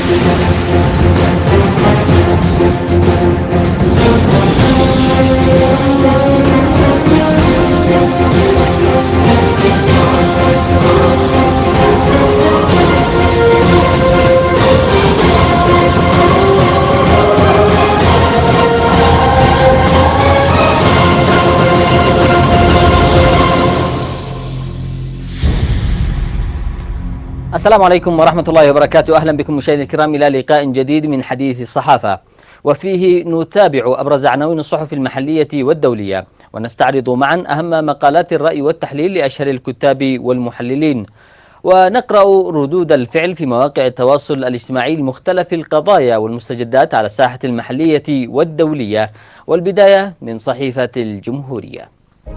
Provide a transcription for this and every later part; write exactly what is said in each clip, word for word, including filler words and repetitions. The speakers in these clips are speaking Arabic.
السلام عليكم ورحمة الله وبركاته. أهلا بكم مشاهدينا الكرام إلى لقاء جديد من حديث الصحافة، وفيه نتابع أبرز عناوين الصحف المحلية والدولية، ونستعرض معا أهم مقالات الرأي والتحليل لأشهر الكتاب والمحللين، ونقرأ ردود الفعل في مواقع التواصل الاجتماعي لمختلف القضايا والمستجدات على الساحة المحلية والدولية. والبداية من صحيفة الجمهورية.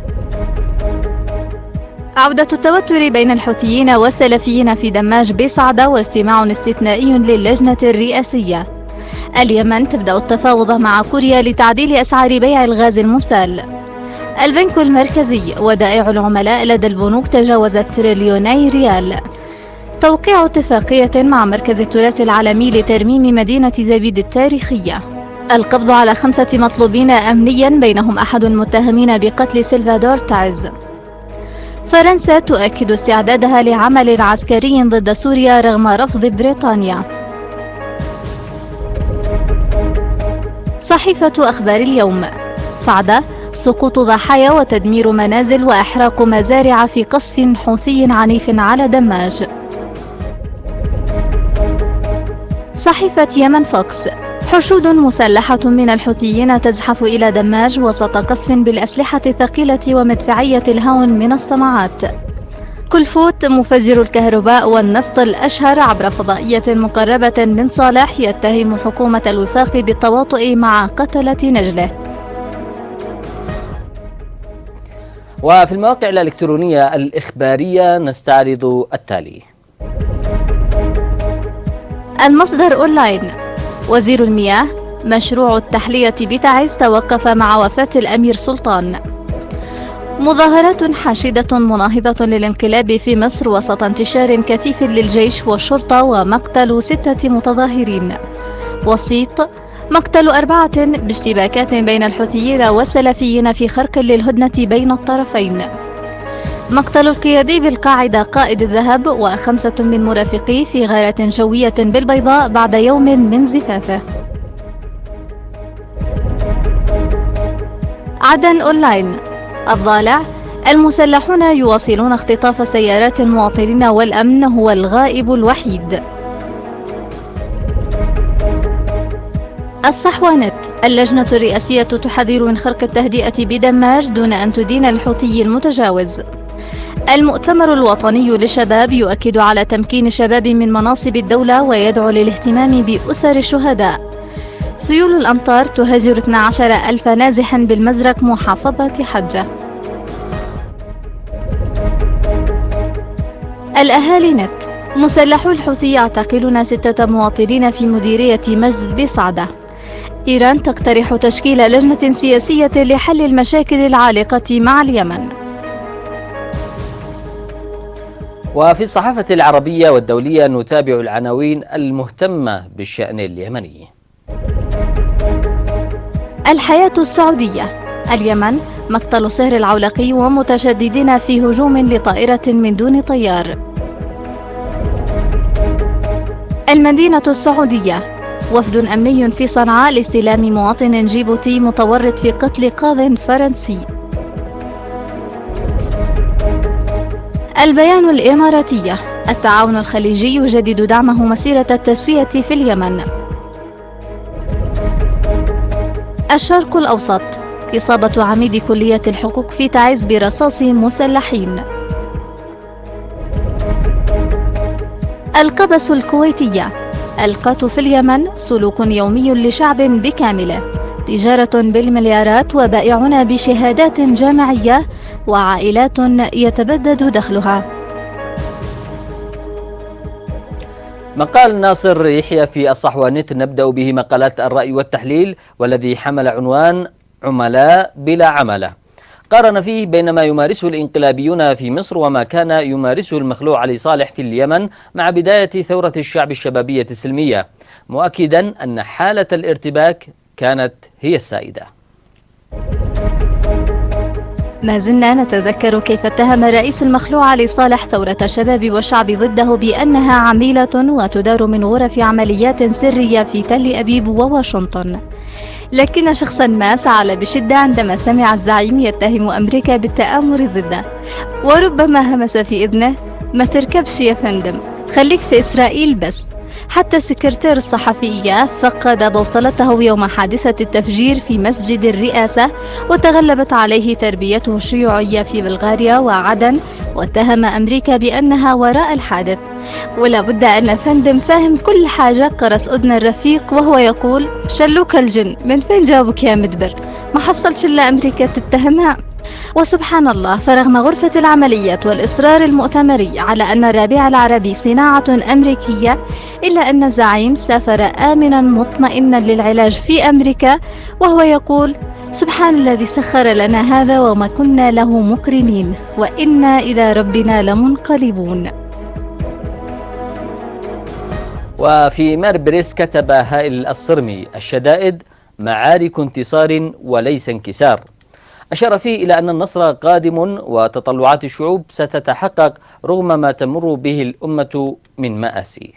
عودة التوتر بين الحوثيين والسلفيين في دماج بصعدة واجتماع استثنائي للجنة الرئاسية. اليمن تبدأ التفاوض مع كوريا لتعديل أسعار بيع الغاز المسال. البنك المركزي ودائع العملاء لدى البنوك تجاوزت تريليوني ريال. توقيع اتفاقية مع مركز التراث العالمي لترميم مدينة زبيد التاريخية. القبض على خمسة مطلوبين أمنيا بينهم أحد المتهمين بقتل سلفادور تعز. فرنسا تؤكد استعدادها لعمل عسكري ضد سوريا رغم رفض بريطانيا. صحيفة أخبار اليوم. صعدة، سقوط ضحايا وتدمير منازل وإحراق مزارع في قصف حوثي عنيف على دماج. صحيفة يمن فوكس. حشود مسلحة من الحوثيين تزحف إلى دماج وسط قصف بالأسلحة الثقيلة ومدفعية الهاون من الصناعات. كلفوت مفجر الكهرباء والنفط الأشهر عبر فضائية مقربة من صالح يتهم حكومة الوفاق بالتواطؤ مع قتلة نجله. وفي المواقع الإلكترونية الإخبارية نستعرض التالي. المصدر أونلاين. وزير المياه. مشروع التحلية بتعز توقف مع وفاة الأمير سلطان. مظاهرات حاشدة مناهضة للانقلاب في مصر وسط انتشار كثيف للجيش والشرطة ومقتل ستة متظاهرين. وسيط. مقتل أربعة باشتباكات بين الحوثيين والسلفيين في خرق للهدنة بين الطرفين. مقتل القيادي بالقاعدة قائد الذهب وخمسة من مرافقيه في غارة جوية بالبيضاء بعد يوم من زفافه. عدن أونلاين. الضالع. المسلحون يواصلون اختطاف سيارات المواطنين والأمن هو الغائب الوحيد. الصحوانت. اللجنة الرئاسية تحذر من خرق التهدئة بدماج دون أن تدين الحوثي المتجاوز. المؤتمر الوطني للشباب يؤكد على تمكين الشباب من مناصب الدولة ويدعو للاهتمام بأسر الشهداء. سيول الأمطار تهاجر اثني عشر ألف نازح بالمزرق محافظة حجة. الأهالي نت. مسلحو الحوثي يعتقلون ستة مواطنين في مديرية مجد بصعدة. إيران تقترح تشكيل لجنة سياسية لحل المشاكل العالقة مع اليمن. وفي الصحافة العربية والدولية نتابع العناوين المهتمة بالشأن اليمني. الحياة السعودية. اليمن. مقتل صهر العولقي ومتشددين في هجوم لطائرة من دون طيار. المدينة السعودية. وفد أمني في صنعاء لاستلام مواطن جيبوتي متورط في قتل قاض فرنسي. البيان الإماراتية. التعاون الخليجي يجدد دعمه مسيرة التسوية في اليمن. الشرق الأوسط. إصابة عميد كلية الحقوق في تعز برصاص مسلحين. القبس الكويتية. القات في اليمن سلوك يومي لشعب بكامله. تجارة بالمليارات وبائعون بشهادات جامعية وعائلات يتبدد دخلها. مقال ناصر يحيى في الصحوانيت نبدأ به مقالات الرأي والتحليل، والذي حمل عنوان عملاء بلا عملة. قارن فيه بين ما يمارسه الانقلابيون في مصر وما كان يمارسه المخلوع علي صالح في اليمن مع بداية ثورة الشعب الشبابية السلمية، مؤكدا أن حالة الارتباك كانت هي السائدة. ما زلنا نتذكر كيف اتهم الرئيس المخلوع علي صالح ثورة الشباب والشعب ضده بأنها عميلة وتدار من غرف عمليات سرية في تل أبيب وواشنطن، لكن شخصا ما سعل بشدة عندما سمع الزعيم يتهم أمريكا بالتآمر ضده، وربما همس في إذنه: ما تركبش يا فندم، خليك في إسرائيل بس. حتى سكرتير الصحفية فقد بوصلته يوم حادثة التفجير في مسجد الرئاسة، وتغلبت عليه تربيته الشيوعية في بلغاريا وعدن، واتهم أمريكا بأنها وراء الحادث. ولا بد أن الفندم فاهم كل حاجة. قرص أذن الرفيق وهو يقول: شلوك الجن، من فين جابك يا مدبر؟ ما حصلش إلا أمريكا تتهمها. وسبحان الله، فرغم غرفة العمليات والإصرار المؤتمري على أن الربيع العربي صناعة أمريكية، إلا أن الزعيم سافر آمنا مطمئنا للعلاج في أمريكا وهو يقول: سبحان الذي سخر لنا هذا وما كنا له مقرنين وإنا إلى ربنا لمنقلبون. وفي ماربريس كتب هائل الصرمي: الشدائد معارك انتصار وليس انكسار. أشار فيه إلى أن النصر قادم وتطلعات الشعوب ستتحقق رغم ما تمر به الأمة من مآسي.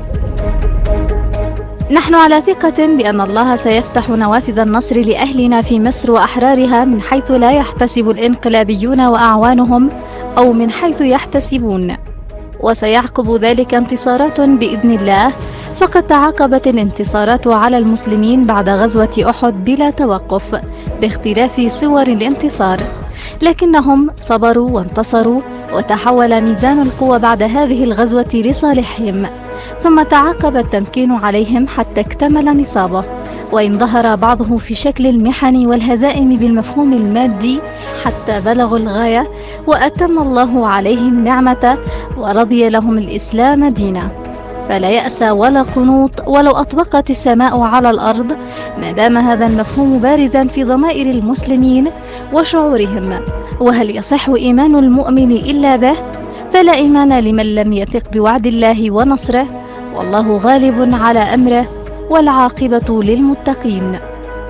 نحن على ثقة بأن الله سيفتح نوافذ النصر لأهلنا في مصر وأحرارها من حيث لا يحتسب الانقلابيون وأعوانهم أو من حيث يحتسبون، وسيعقب ذلك انتصارات بإذن الله. فقد تعاقبت الانتصارات على المسلمين بعد غزوة أحد بلا توقف باختلاف صور الانتصار، لكنهم صبروا وانتصروا، وتحول ميزان القوى بعد هذه الغزوة لصالحهم، ثم تعاقب التمكين عليهم حتى اكتمل نصابه، وإن ظهر بعضه في شكل المحن والهزائم بالمفهوم المادي حتى بلغوا الغاية وأتم الله عليهم نعمته ورضي لهم الإسلام دينا. فلا يأس ولا قنوط ولو أطبقت السماء على الأرض، ما دام هذا المفهوم بارزا في ضمائر المسلمين وشعورهم. وهل يصح إيمان المؤمن إلا به؟ فلا إيمان لمن لم يثق بوعد الله ونصره، والله غالب على أمره والعاقبة للمتقين.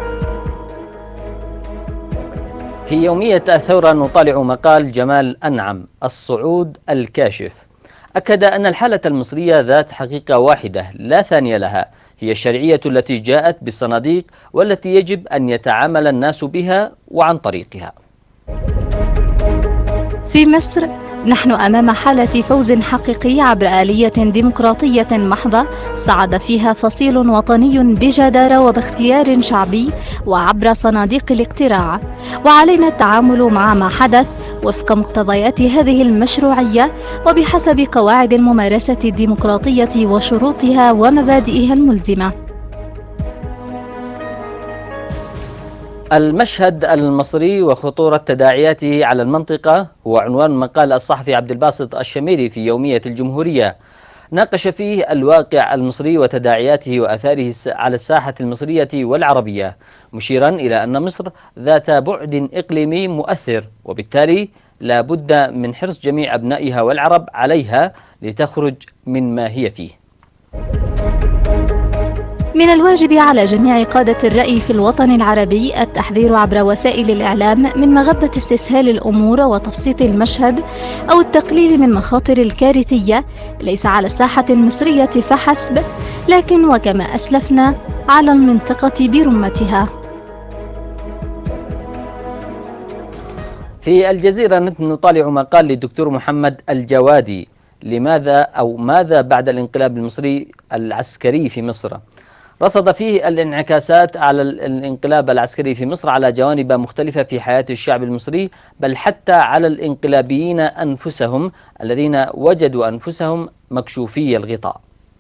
في يومية الثورة نطالع مقال جمال أنعم الصعود الكاشف. أكد أن الحالة المصرية ذات حقيقة واحدة لا ثانية لها، هي الشرعية التي جاءت بالصناديق والتي يجب أن يتعامل الناس بها وعن طريقها. في مصر نحن أمام حالة فوز حقيقي عبر آلية ديمقراطية محضة صعد فيها فصيل وطني بجدارة وباختيار شعبي وعبر صناديق الاقتراع، وعلينا التعامل مع ما حدث وفق مقتضيات هذه المشروعية وبحسب قواعد الممارسة الديمقراطية وشروطها ومبادئها الملزمة. المشهد المصري وخطورة تداعياته على المنطقة هو عنوان مقال الصحفي عبد الباسط الشميري في يومية الجمهورية، ناقش فيه الواقع المصري وتداعياته وأثاره على الساحة المصرية والعربية، مشيرا إلى أن مصر ذات بعد إقليمي مؤثر، وبالتالي لا بد من حرص جميع أبنائها والعرب عليها لتخرج من ما هي فيه. من الواجب على جميع قادة الرأي في الوطن العربي التحذير عبر وسائل الإعلام من مغبة استسهال الأمور وتبسيط المشهد أو التقليل من مخاطر الكارثية، ليس على الساحة المصرية فحسب، لكن وكما أسلفنا على المنطقة برمتها. في الجزيرة نطالع مقال للدكتور محمد الجوادي: لماذا أو ماذا بعد الانقلاب المصري العسكري في مصر؟ رصد فيه الانعكاسات على الانقلاب العسكري في مصر على جوانب مختلفة في حياة الشعب المصري، بل حتى على الانقلابيين أنفسهم الذين وجدوا أنفسهم مكشوفي الغطاء.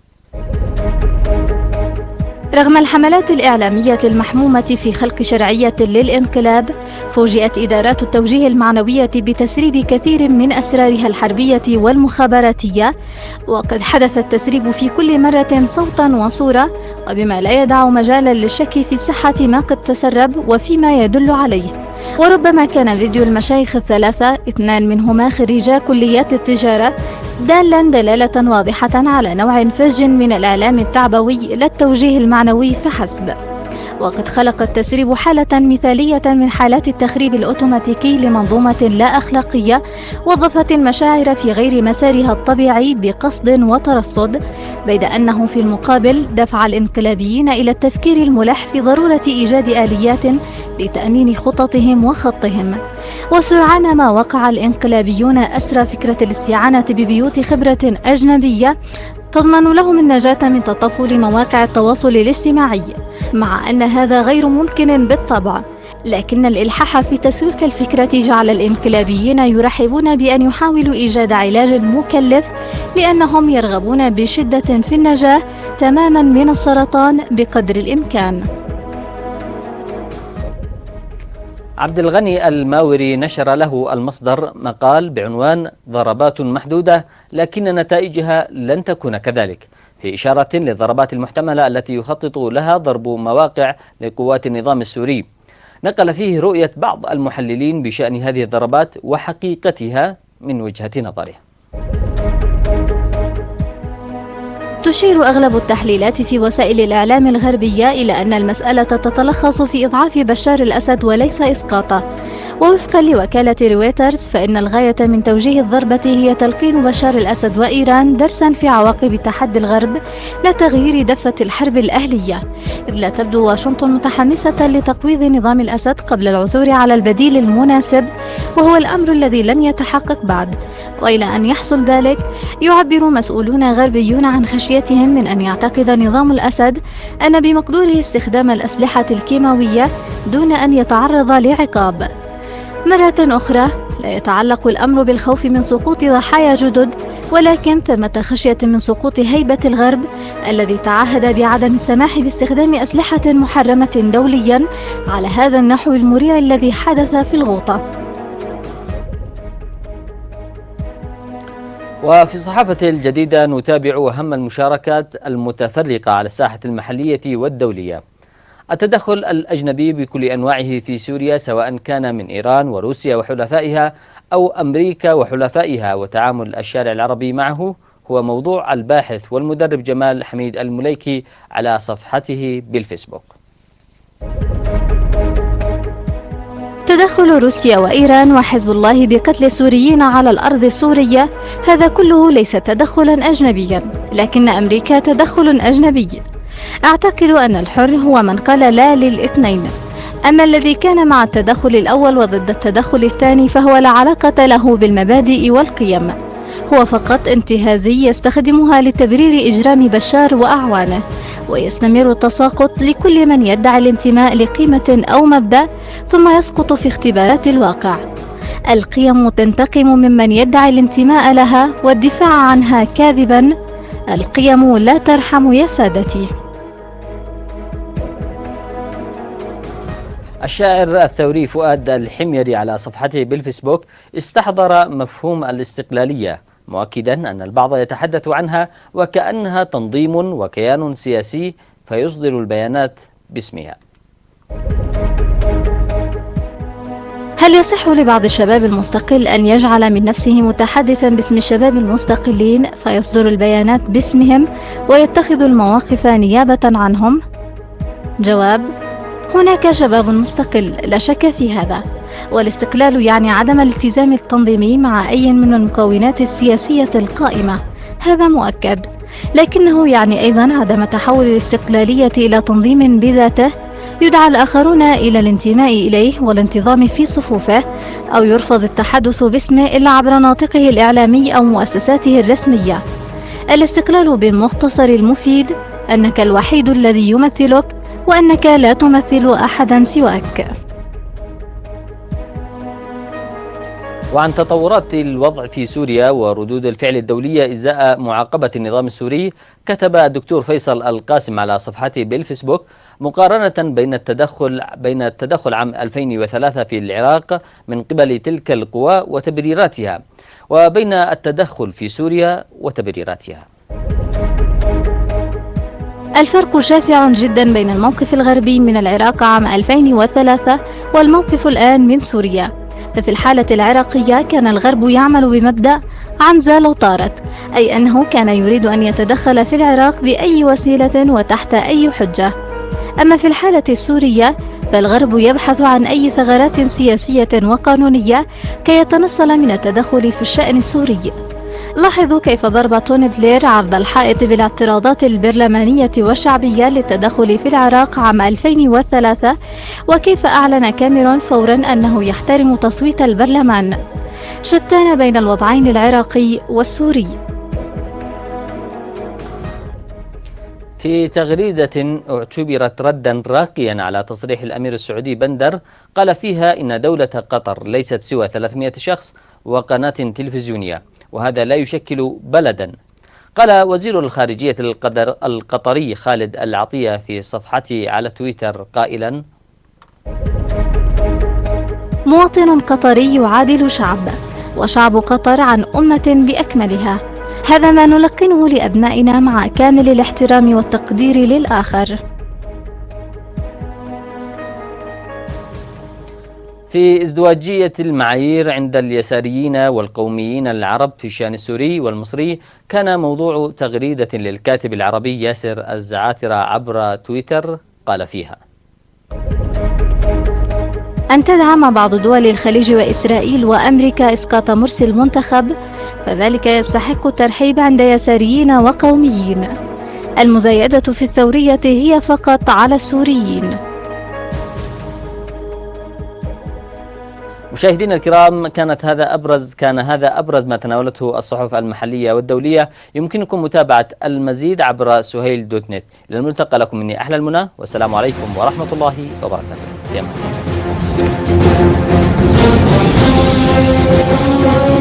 رغم الحملات الإعلامية المحمومة في خلق شرعية للانقلاب، فوجئت إدارات التوجيه المعنوية بتسريب كثير من أسرارها الحربية والمخابراتية، وقد حدث التسريب في كل مرة صوتا وصورة، وبما لا يدع مجالا للشك في صحة ما قد تسرب وفيما يدل عليه. وربما كان فيديو المشايخ الثلاثة، اثنان منهما خريجا كليات التجارة، دالا دلالة واضحة على نوع فج من الإعلام التعبوي لا التوجيه المعنوي فحسب. وقد خلق التسريب حالة مثالية من حالات التخريب الأوتوماتيكي لمنظومة لا أخلاقية وظفت المشاعر في غير مسارها الطبيعي بقصد وترصد، بيد أنه في المقابل دفع الانقلابيين إلى التفكير الملح في ضرورة إيجاد آليات لتأمين خططهم وخطهم. وسرعان ما وقع الانقلابيون أسرى فكرة الاستعانة ببيوت خبرة أجنبية تضمن لهم النجاة من تطفل مواقع التواصل الاجتماعي، مع أن هذا غير ممكن بالطبع، لكن الإلحاح في تسويق الفكرة جعل الانقلابيين يرحبون بأن يحاولوا إيجاد علاج مكلف، لأنهم يرغبون بشدة في النجاة تماما من السرطان بقدر الإمكان. عبد الغني الماوري نشر له المصدر مقال بعنوان ضربات محدودة لكن نتائجها لن تكون كذلك، في إشارة للضربات المحتملة التي يخطط لها ضرب مواقع لقوات النظام السوري. نقل فيه رؤية بعض المحللين بشأن هذه الضربات وحقيقتها من وجهة نظره. تشير أغلب التحليلات في وسائل الإعلام الغربية إلى أن المسألة تتلخص في إضعاف بشار الأسد وليس إسقاطه. ووفقا لوكالة رويترز فإن الغاية من توجيه الضربة هي تلقين بشار الأسد وإيران درسا في عواقب تحدي الغرب لا تغيير دفة الحرب الأهلية، إذ لا تبدو واشنطن متحمسة لتقويض نظام الأسد قبل العثور على البديل المناسب، وهو الأمر الذي لم يتحقق بعد. وإلى أن يحصل ذلك يعبر مسؤولون غربيون عن خشيتهم من أن يعتقد نظام الأسد أن بمقدوره استخدام الأسلحة الكيماوية دون أن يتعرض لعقاب. مرة أخرى لا يتعلق الأمر بالخوف من سقوط ضحايا جدد، ولكن ثمة خشية من سقوط هيبة الغرب الذي تعهد بعدم السماح باستخدام أسلحة محرمة دوليا على هذا النحو المريع الذي حدث في الغوطة. وفي الصحافة الجديدة نتابع أهم المشاركات المتفرقة على الساحة المحلية والدولية. التدخل الأجنبي بكل أنواعه في سوريا سواء كان من إيران وروسيا وحلفائها أو أمريكا وحلفائها وتعامل الشارع العربي معه هو موضوع الباحث والمدرب جمال حميد المليكي على صفحته بالفيسبوك. تدخل روسيا وإيران وحزب الله بقتل السوريين على الأرض السورية هذا كله ليس تدخلا أجنبيا، لكن أمريكا تدخل أجنبي. أعتقد أن الحر هو من قال لا للاثنين، أما الذي كان مع التدخل الأول وضد التدخل الثاني فهو لا علاقة له بالمبادئ والقيم، هو فقط انتهازي يستخدمها لتبرير إجرام بشار وأعوانه، ويستمر التساقط لكل من يدعي الانتماء لقيمة أو مبدأ ثم يسقط في اختبارات الواقع. القيم تنتقم ممن يدعي الانتماء لها والدفاع عنها كاذبا. القيم لا ترحم يا سادتي. الشاعر الثوري فؤاد الحميري على صفحته بالفيسبوك استحضر مفهوم الاستقلالية، مؤكدا أن البعض يتحدث عنها وكأنها تنظيم وكيان سياسي فيصدر البيانات باسمها. هل يصح لبعض الشباب المستقل أن يجعل من نفسه متحدثا باسم الشباب المستقلين فيصدر البيانات باسمهم ويتخذ المواقف نيابة عنهم؟ جواب: هناك شباب مستقل لا شك في هذا، والاستقلال يعني عدم الالتزام التنظيمي مع أي من المكونات السياسية القائمة، هذا مؤكد، لكنه يعني أيضا عدم تحول الاستقلالية إلى تنظيم بذاته يدعى الآخرون إلى الانتماء إليه والانتظام في صفوفه، أو يرفض التحدث باسمه إلا عبر ناطقه الإعلامي أو مؤسساته الرسمية. الاستقلال بالمختصر المفيد أنك الوحيد الذي يمثلك وأنك لا تمثل أحدا سواك. وعن تطورات الوضع في سوريا وردود الفعل الدولية إزاء معاقبة النظام السوري، كتب الدكتور فيصل القاسم على صفحته بالفيسبوك مقارنة بين التدخل بين التدخل عام ألفين وثلاثة في العراق من قبل تلك القوى وتبريراتها، وبين التدخل في سوريا وتبريراتها. الفرق شاسع جدا بين الموقف الغربي من العراق عام ألفين وثلاثة والموقف الآن من سوريا. ففي الحالة العراقية كان الغرب يعمل بمبدأ عنزة لو طارت، أي أنه كان يريد أن يتدخل في العراق بأي وسيلة وتحت أي حجة. أما في الحالة السورية فالغرب يبحث عن أي ثغرات سياسية وقانونية كي يتنصل من التدخل في الشأن السوري. لاحظوا كيف ضرب توني بلير عرض الحائط بالاعتراضات البرلمانية والشعبية للتدخل في العراق عام ألفين وثلاثة، وكيف أعلن كاميرون فورا أنه يحترم تصويت البرلمان. شتان بين الوضعين العراقي والسوري. في تغريدة اعتبرت ردا راقيا على تصريح الأمير السعودي بندر، قال فيها إن دولة قطر ليست سوى ثلاثمئة شخص وقناة تلفزيونية، وهذا لا يشكل بلدا. قال وزير الخارجية القطري خالد العطية في صفحته على تويتر قائلا: مواطن قطري يعادل شعب، وشعب قطر عن أمة بأكملها. هذا ما نلقنه لأبنائنا مع كامل الاحترام والتقدير للآخر. في ازدواجية المعايير عند اليساريين والقوميين العرب في الشأن السوري والمصري، كان موضوع تغريدة للكاتب العربي ياسر الزعاترة عبر تويتر قال فيها: أن تدعم بعض دول الخليج وإسرائيل وأمريكا إسقاط مرسي المنتخب، فذلك يستحق الترحيب عند يساريين وقوميين. المزايدة في الثورية هي فقط على السوريين. مشاهدينا الكرام، كانت هذا أبرز كان هذا أبرز ما تناولته الصحف المحلية والدولية. يمكنكم متابعة المزيد عبر سهيل دوت نت. إلى الملتقى، لكم مني أحلى المنى، والسلام عليكم ورحمة الله وبركاته.